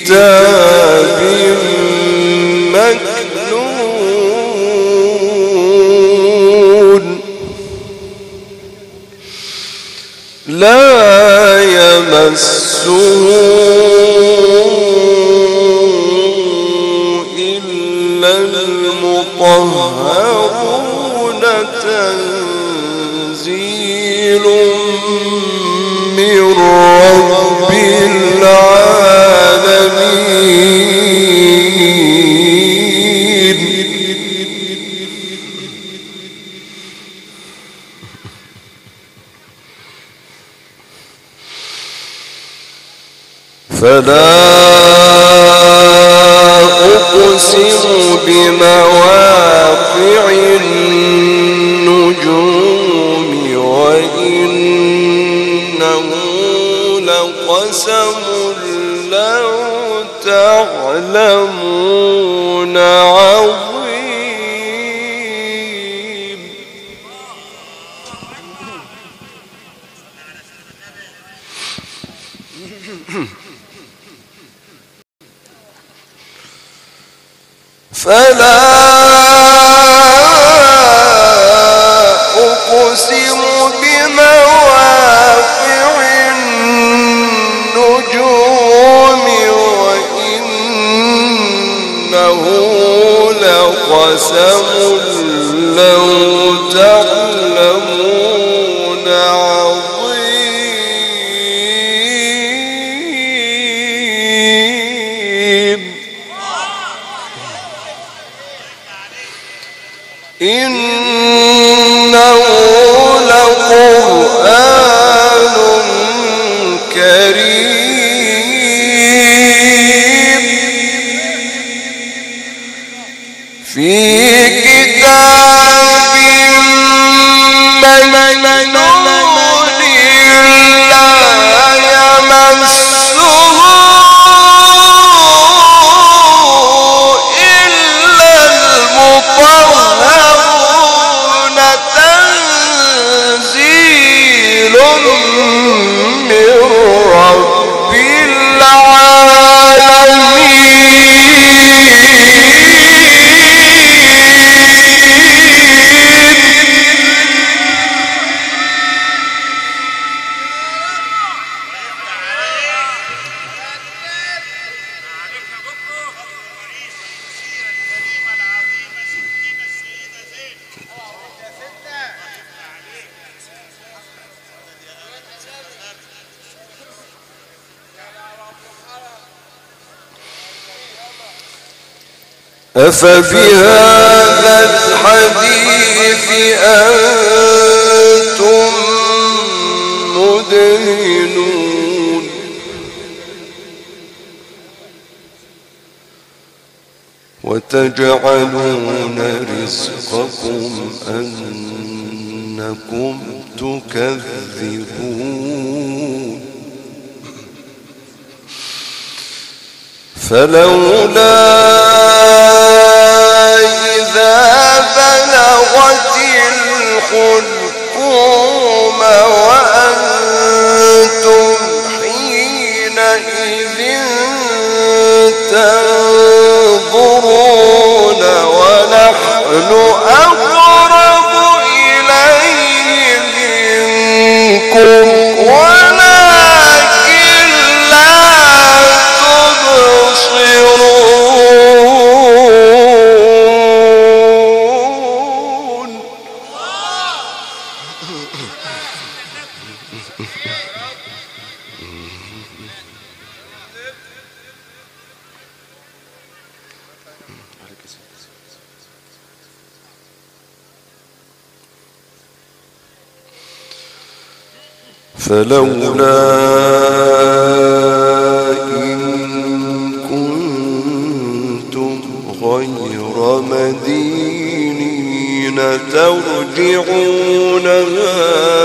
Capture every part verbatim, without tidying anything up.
كتاب مكنون لا يمسه إلا المطهرون تنزيل من رب العالمين. فلا أقسم بمواقع النجوم وإنه لقسم لو تعلمون عظيم. فلا أقسم بمواقع النجوم وإنه لقسم لو تعلمون عظيم. إنه لقرآن كريم في كتاب مكنون لا يمسه إلا المطهرون تنزيل من رب أفبهذا الحديث أنتم مدهنون وتجعلون رزقكم أنكم تكذبون فلولا إذا بلغت الحلقوم وأنتم حينئذ تنظرون ونحن أقرب إليه منكم ولكن لا تبصرون. فلولا إن كنتم غير مدينين ترجعونها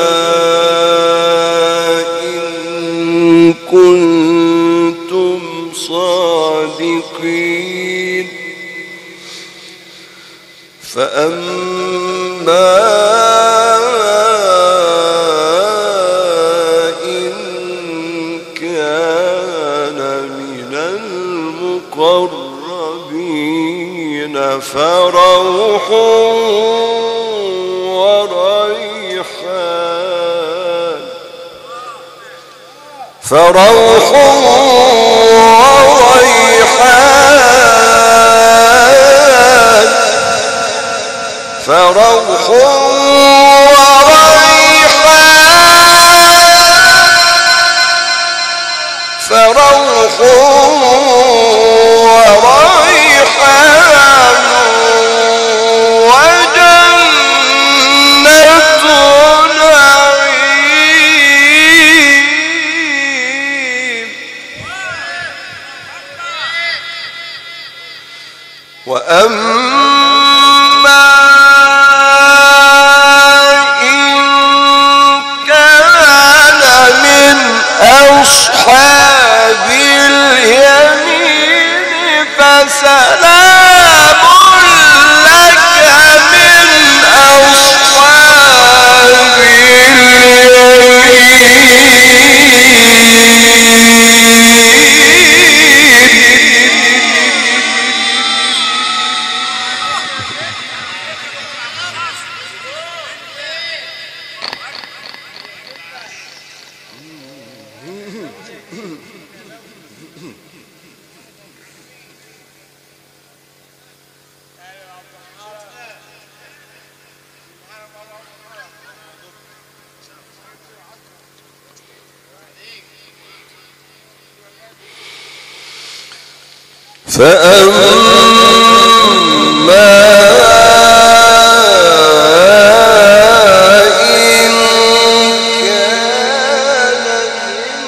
إن كنتم صادقين فأما إن كان من المقربين فروح وريحان فروح وريحان فروح وريحان فروح وريحان وجنة نعيم وأما إن كان من أصحاب اليمين فسلام لك من أصحاب اليمين فأما إن كان من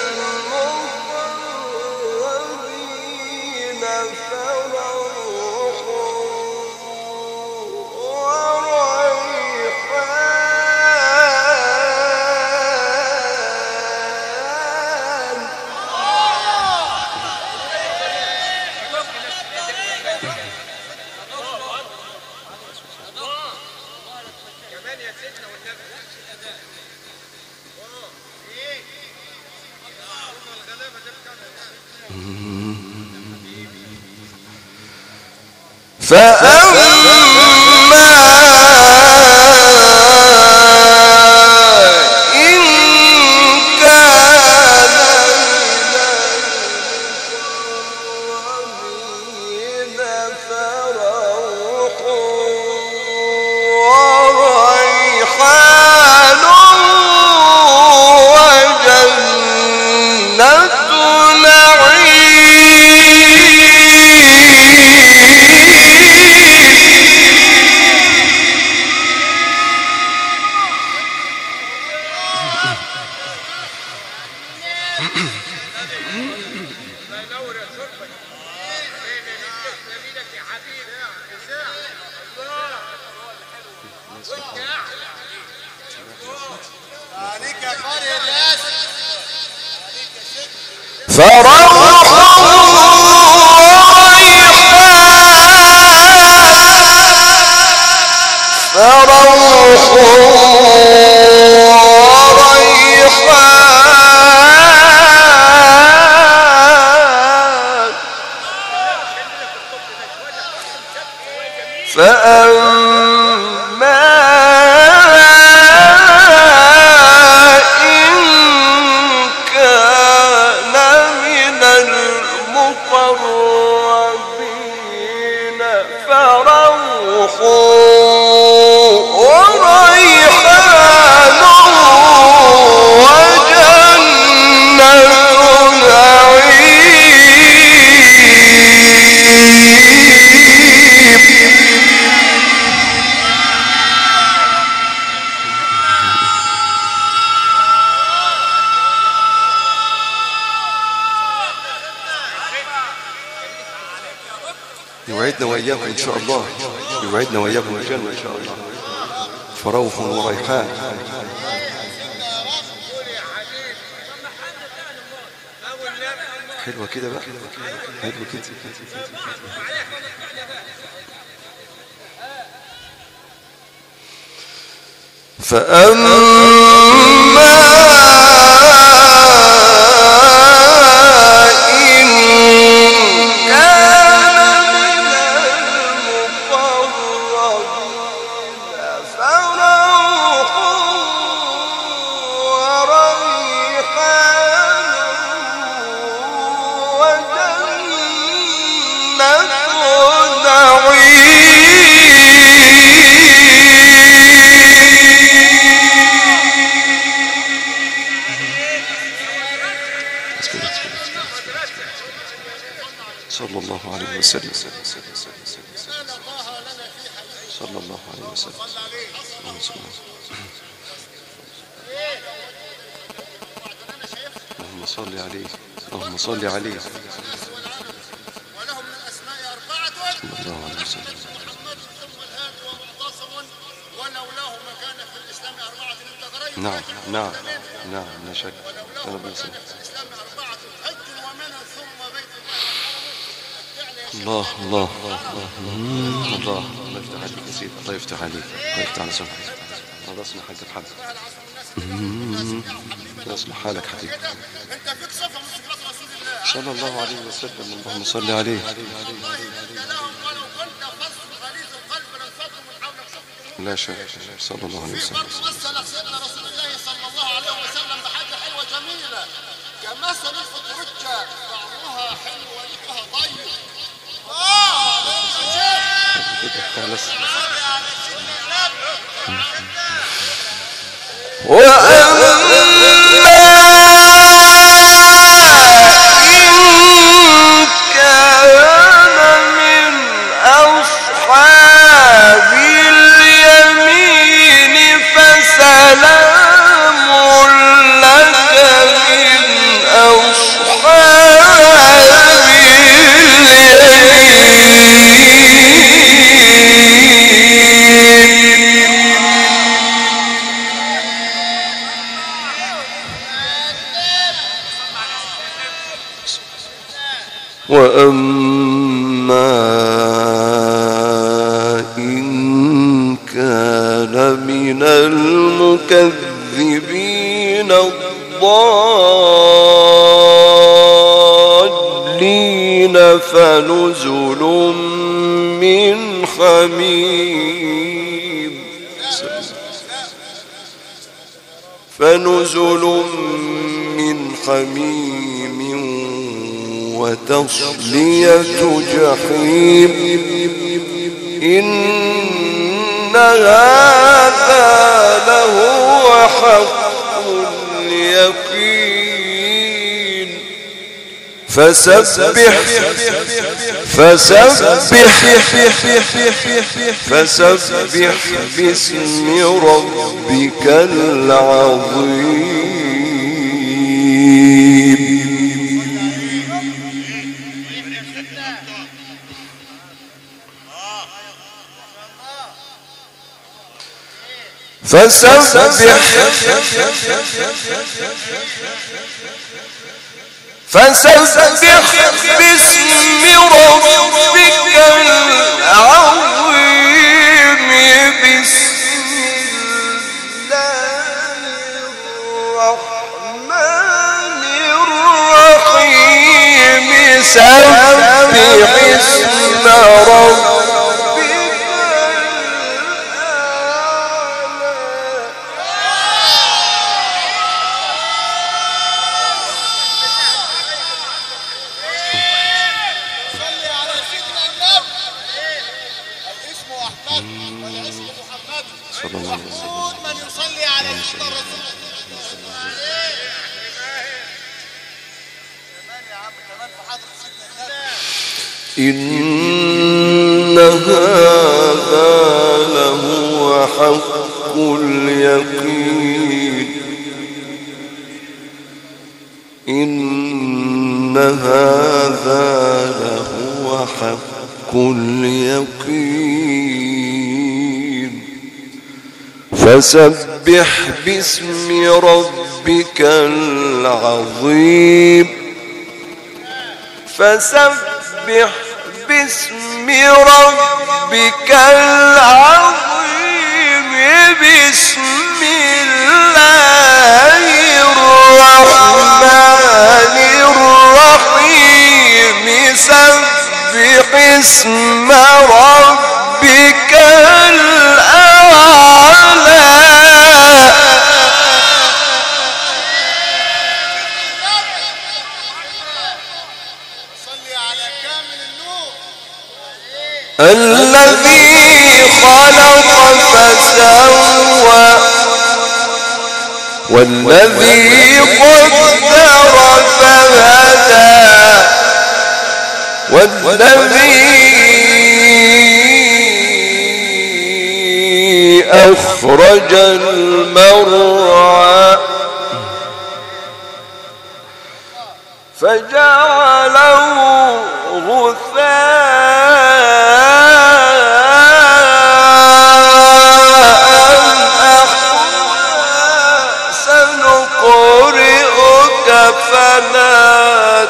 المقربين فروح فأما إن كان من فروح وريحان وجنة فروح وريحان فروح وريحان فأما إن كان من المقربين فروح وريحان وجنة يوعدنا وإياكم إن شاء الله، يوعدنا وإياكم الجنة إن شاء الله. فروح وريحان. حلوة كده بقى، حلوة كده. فأما إن كان وسلم صلى الله عليه وسلم. اللهم صل عليه اللهم صل عليه. ولهم من الأسماء أربعة صلى الله عليه وسلم. محمد ثم الهادي ومعتصم ولولاه ما كان في الإسلام أربعة للتغريب. نعم نعم نعم لا شك. ولولاه ما كان في الإسلام أربعة حج ومنى ثم بيت الله الله الله الله الله الله يفتح عليك يا سيدي. الله يفتح عليك. الله يفتح على سمحك. الله يصلح حالك الحمد. الله يصلح حالك حبيبي. انت فيك صفة من صفات رسول الله صلى الله عليه وسلم. اللهم صل عليه. والله لهم ولو كنت فصل غليظ القلب لانفضوا من حولك شوف. لا شك. صلى الله عليه في وسلم. برضه مثل سيدنا رسول الله صلى الله عليه وسلم بحاجة حلوة جميلة كمثل الفترجة طعمها حلو وريحها طيب. اه وأما إن كان من المكذبين الضالين فنزل من حميم فنزل من حميم وتصلية جحيم إن هذا لهو حق اليقين فسبح فسبح فسبح باسم ربك العظيم. فسبح فسبح باسم ربك العظيم. بسم الله الرحمن الرحيم. سبح اسم ربك إن هذا لهو حق اليقين. إن هذا لهو حق اليقين فسبح باسم ربك العظيم. فسبح باسم ربك العظيم. بسم الله الرحمن الرحيم. سبح اسم ربك الأعلى. الذي خلق فسوى والذي قدر فهدى والذي أخرج المرعى فجعله غثاء أحوى سنقرئك فلا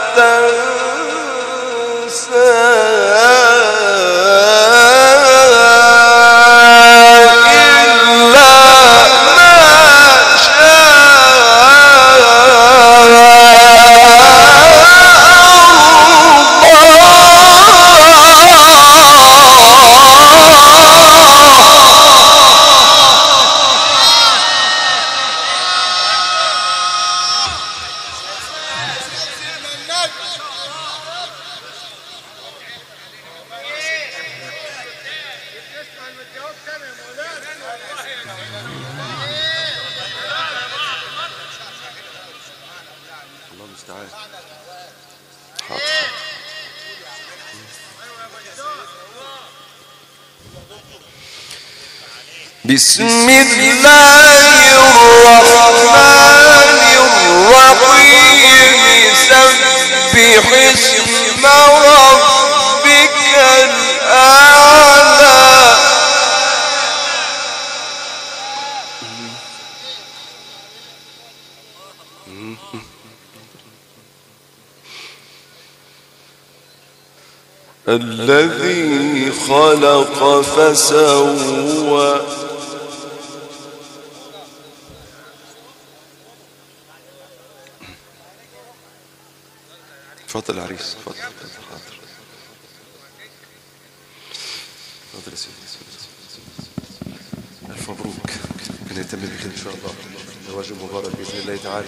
تنسى بسم الله الرحمن الرحيم سبح اسم ربك الأعلى الذي خلق فسوى تفضل يا عريس، تفضل حاضر. تفضل يا سيدي، ألف مبروك، ربنا يتم بك إن شاء الله، زواج مبارك بإذن الله تعالى.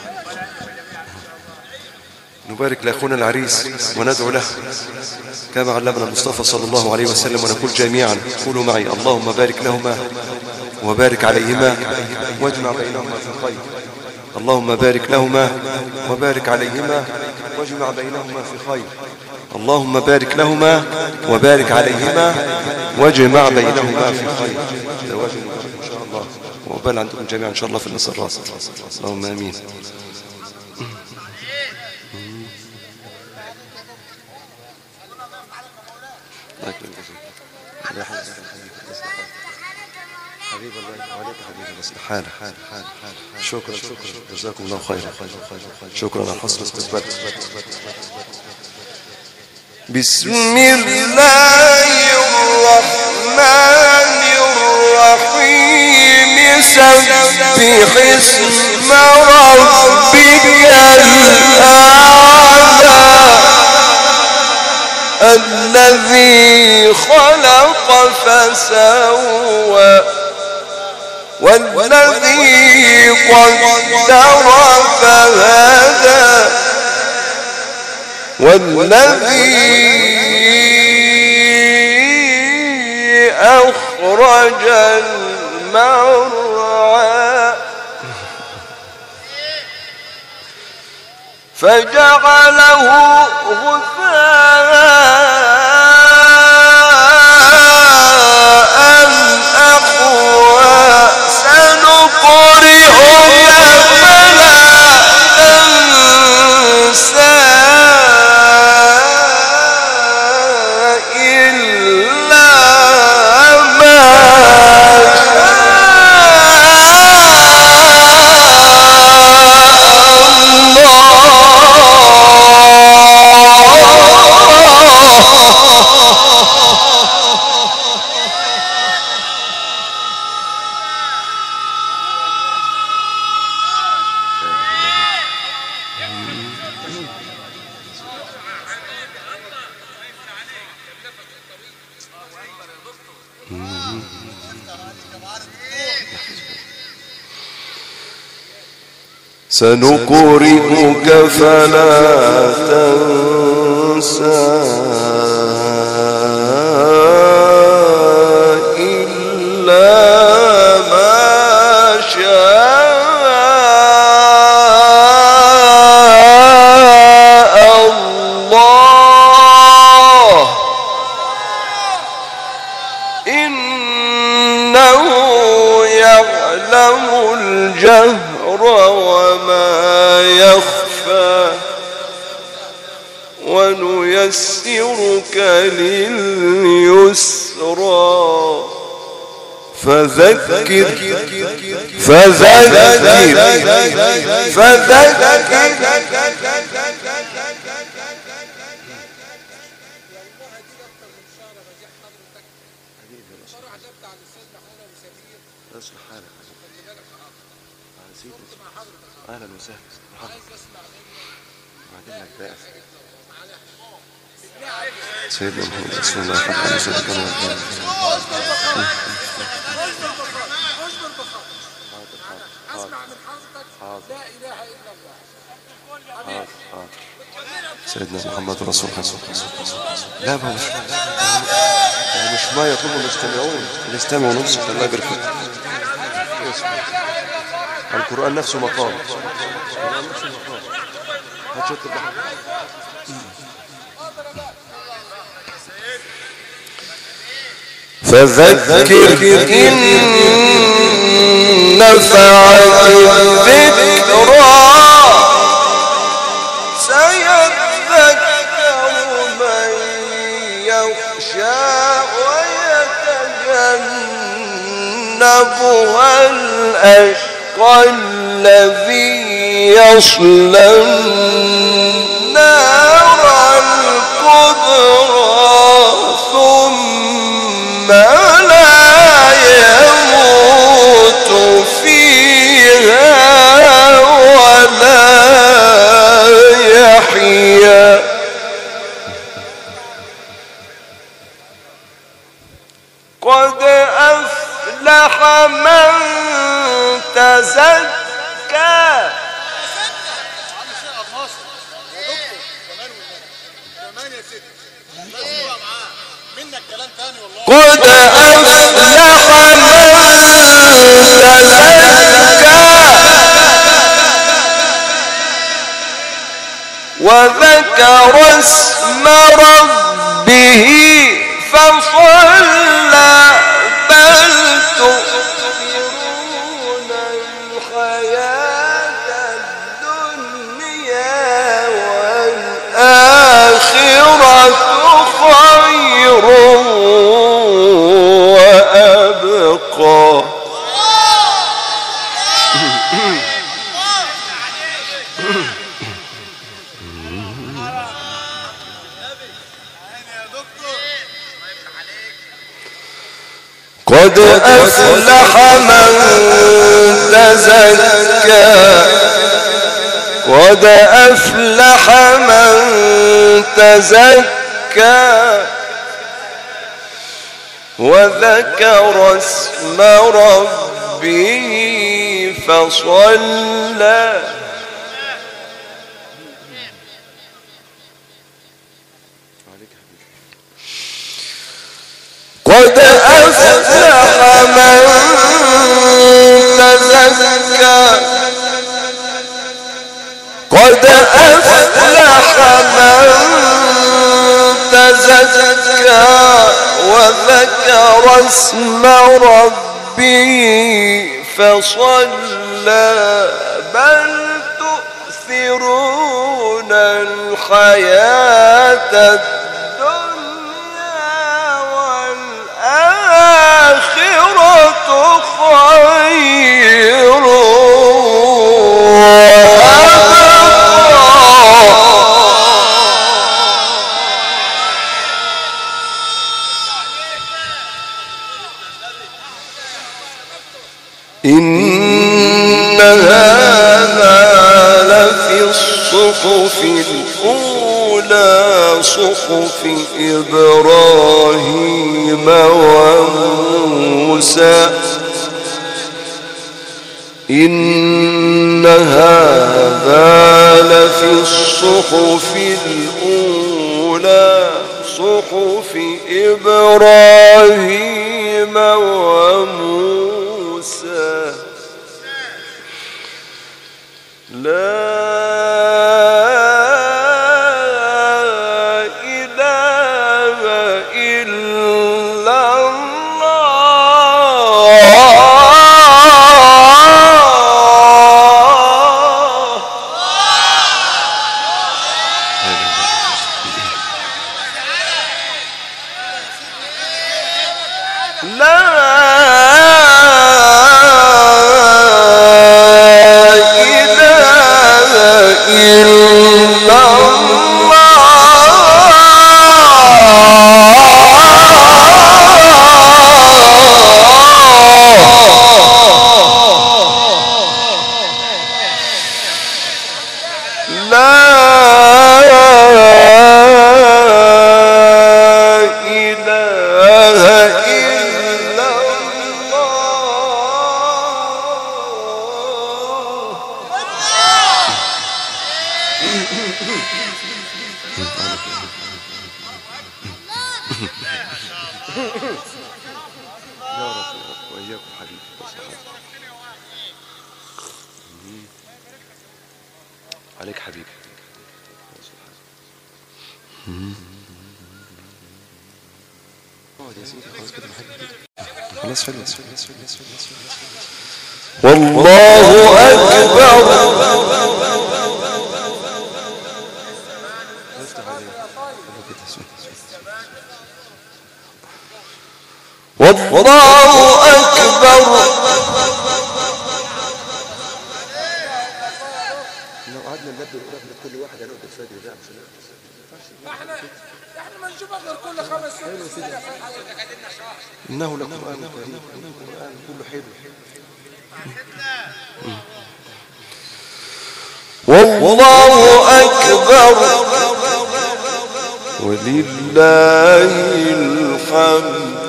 نبارك لأخونا العريس وندعو له كما علمنا المصطفى صلى الله عليه وسلم، ونقول جميعا قولوا معي: اللهم بارك لهما وبارك عليهما واجمع بينهما في خير. اللهم بارك لهما وبارك عليهما واجمع بينهما في خير. اللهم بارك لهما وبارك عليهما واجمع بينهما في خير. زواج مبارك ان شاء الله، وعقبال عندكم جميعا ان شاء الله في المسرات. اللهم امين. حبيب الله عليك حبيبي، بس حال حال حال حال شكرا شكرا جزاكم الله خيرا، شكرا على حسن استقبال. بسم الله الرحمن الرحيم سبح اسم ربك الأعلى الذي خلق فسوى والذي قدر فهدى والذي أخرج المرعى فجعله غثاء أحوى سنقرئك فلا تنسى سنقرئك فلا تنسى إلا ما شاء الله إنه يعلم الجهر وما يخفى ونيسرك لليسرى فذكر فذكر فذكر اهلا وسهلا سيدنا محمد رسول الله صلى الله عليه وسلم اسمع من حضرتك لا اله الا الله سيدنا محمد رسول الله لا ما مش مش ما يطلب المستمعون يستمعوا نفسك الله يبارك فيك القرآن نفسه مقام فذكر إن نفعت الذكرى سيذكر من يخشى ويتجنبها الأشقى الذي يصلى النار الكبرى ثم لا يموت فيها ولا يحيا قد أفلح من تزكى قد أفلح من تزكى وذكر اسم ربه فصلى بل تؤثرون الحياة الدنيا والآخرة خير وأبقى قد أفلح من تزكى قد أفلح من تزكى وذكر اسم ربه فصلى قد أفلح من تزكى قد أفلح من تزكى وذكر اسم ربه فصلى بل تؤثرون الحياة الدنيا والآخرة خير إن هذا لفي الصحف الأولى صحف إبراهيم وموسى إن هذا لفي الصحف الأولى صحف إبراهيم وموسى لا إله إلا الله عليك حبيبي. اقعد يا سيدي خلاص كده خلاص حلو. والله أكبر. والله أكبر. لو قعدنا نلبي القرآن لكل واحد هنقعد الفجر ده مش احنا احنا ما نشوفك غير كل خمس ست سنين. انه لقرآن كريم، القرآن كله حلو. والله أكبر ولله الحمد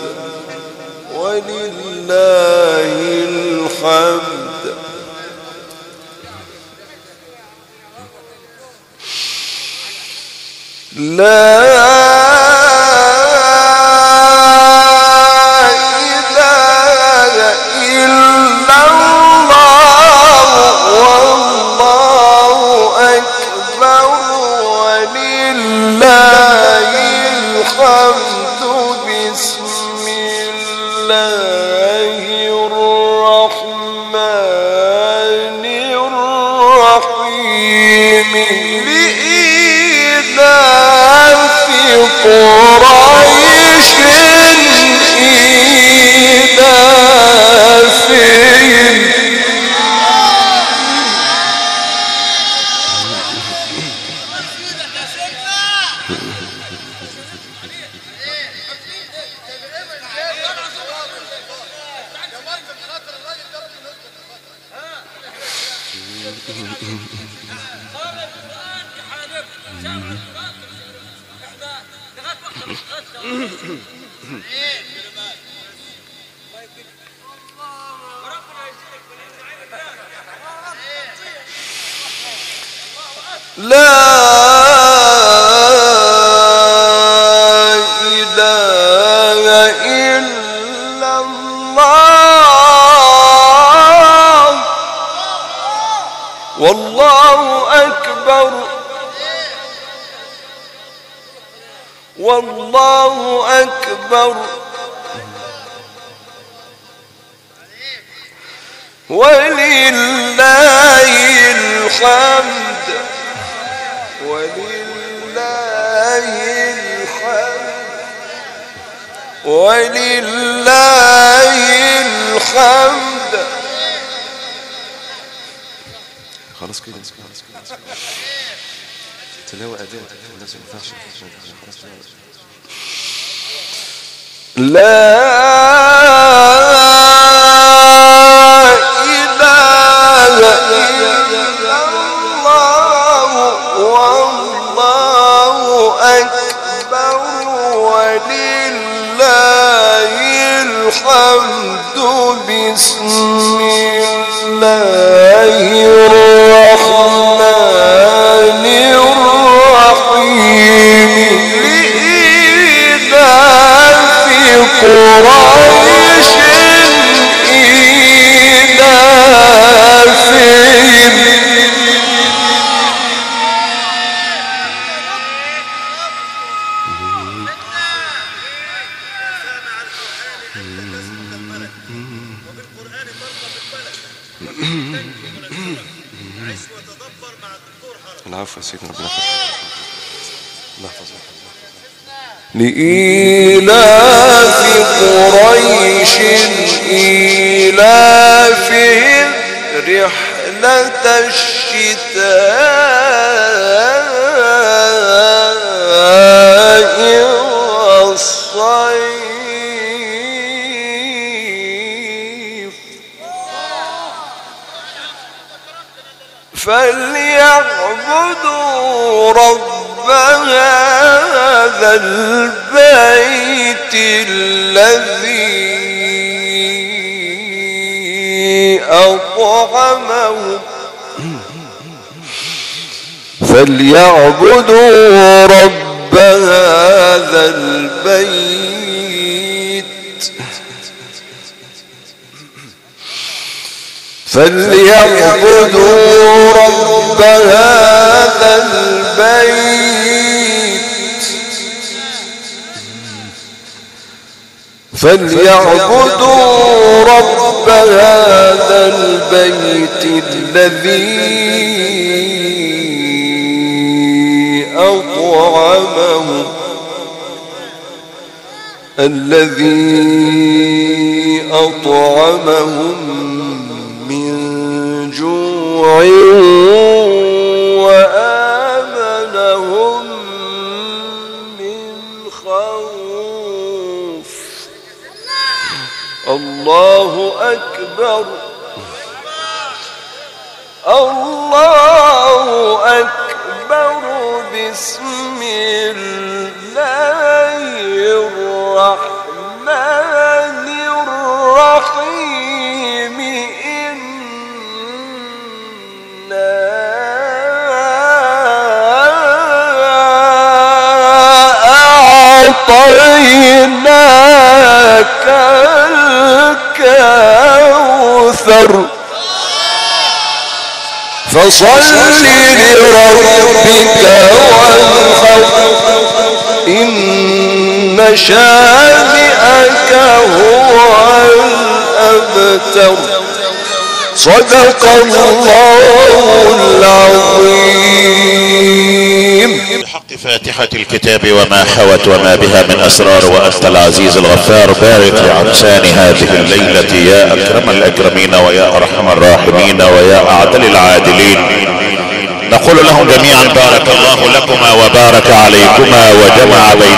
ولله الحمد. لا قريش إيلافهم. لا إله إلا الله. والله أكبر. والله أكبر ولله الحمد ولله الحمد ولله الحمد. خلاص كده خلاص كده تلاوة أداء الناس ما ينفعش. لا إله إلا الله. والله أكبر ولله الحمد. بسم الله الرحمن الرحيم. قريش إيلافهم. العفو يا سيدنا ربنا يحفظك. الله يحفظك. لإيلاف قريش إيلافهم رحلة الشتاء والصيف فليعبدوا رب هذا البيت الذي أطعمهم فليعبدوا رب هذا البيت فليعبدوا رب هذا البيت فليعبدوا رب هذا البيت الذي أطعمهم الذي أطعمهم من جوع وآمنهم من خوف. الله أكبر الله أكبر. بسم الله الرحمن الرحيم. إنا أعطيناك الكوثر فصل لربك وانحر إن شانئك هو الأبتر. صدق الله العظيم. بحق فاتحة الكتاب وما حوت وما بها من أسرار وأنت العزيز الغفار. بارك لعرسان هذه الليلة يا أكرم الأكرمين ويا أرحم الراحمين ويا أعدل العادلين. نقول لهم جميعا بارك الله لكما وبارك عليكما وجمع بين